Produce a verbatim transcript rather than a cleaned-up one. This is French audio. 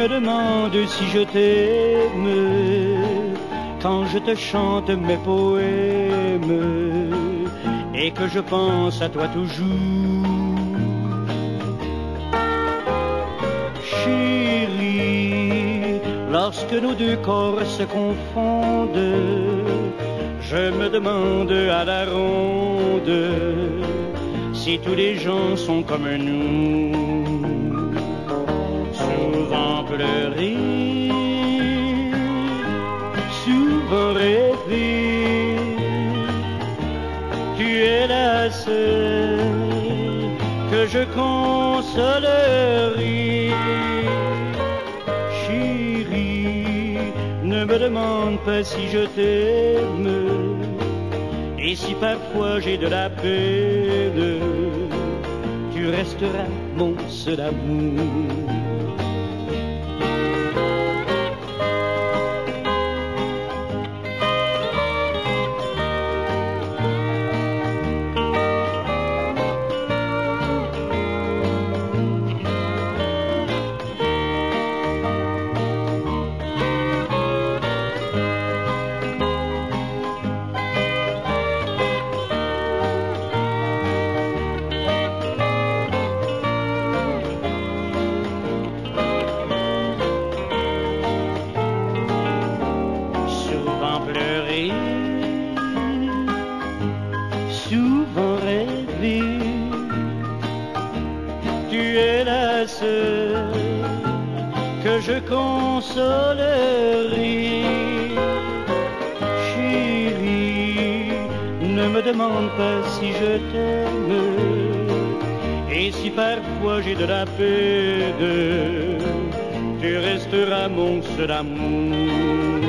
me demandes si je t'aime quand je te chante mes poèmes et que je pense à toi toujours. Chérie, lorsque nos deux corps se confondent, je me demande à la ronde si tous les gens sont comme nous. Souvent pleurer, souvent rêver, tu es la seule que je consolerai. Chérie, ne me demande pas si je t'aime, et si parfois j'ai de la peine, tu resteras mon seul amour. Souvent rêver, tu es la seule que je consolerai. Chérie, ne me demande pas si je t'aime, et si parfois j'ai de la peine, tu resteras mon seul amour.